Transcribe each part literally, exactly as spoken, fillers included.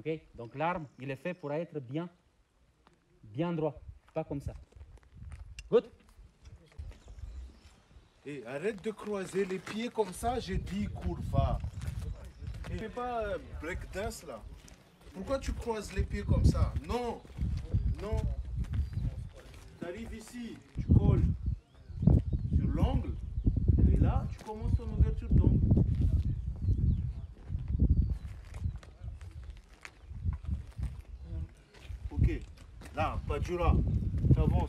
Ok? Donc l'arme, il est fait pour être bien, bien droit, pas comme ça. Good? Et arrête de croiser les pieds comme ça, j'ai dit cours, va. Fais pas euh, breakdance là. Pourquoi tu croises les pieds comme ça? Non, non. Tu arrives ici, tu colles sur l'angle, et là, tu commences ton ouverture d'angle. Ok, là, pas du là, tu avances.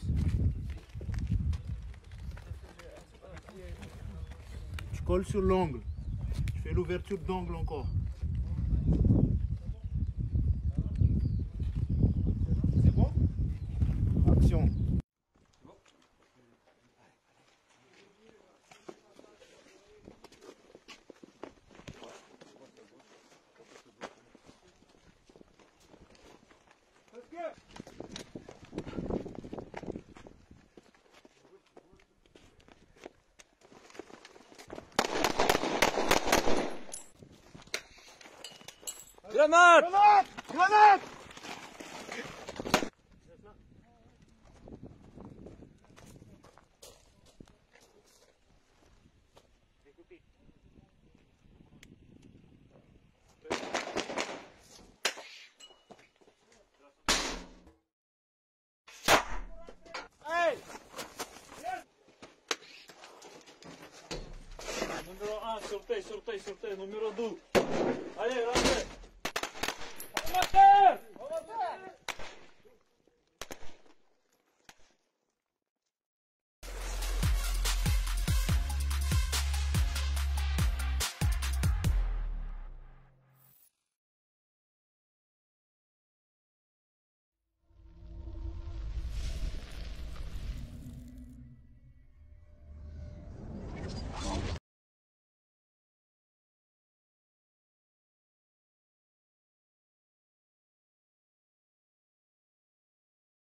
Tu colles sur l'angle, tu fais l'ouverture d'angle encore. C'est bon? Action. Grenade! Grenade! Grenade! Hey! Numéro un, sortez, sortez, sortez. Numéro deux. Allez, rentrez. Amateur! Amateur!